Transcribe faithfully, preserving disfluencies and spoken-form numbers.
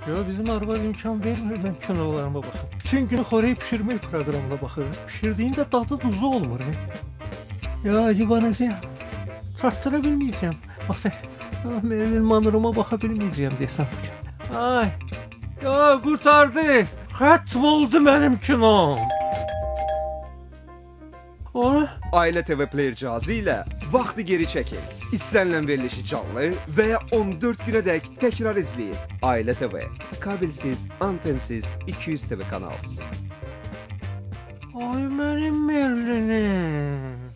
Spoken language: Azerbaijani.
Ya bizim arvad imkan vermir ben kinolarıma baxım. Bütün günü Xorey pişirmək proqramına baxır. Pişirdiyində dadı tuzu olmur. Ya acıbanacağım. Çatdıra bilməyəcəm. Bax sən, ya Marilyn Monroe'ma baxa bilməyəcəm desəm. Ay, ya qurtardı. Xətm oldu mənim kinom. O? Ailə T V Player cihazı ilə vaxtı geri çəkin. İstənilən verilişi canlı və ya on dörd günədək təkrar izləyin. Ailə T V, kabelsiz, antensiz iki yüz T V kanal. Ay mənim Marilyn'im.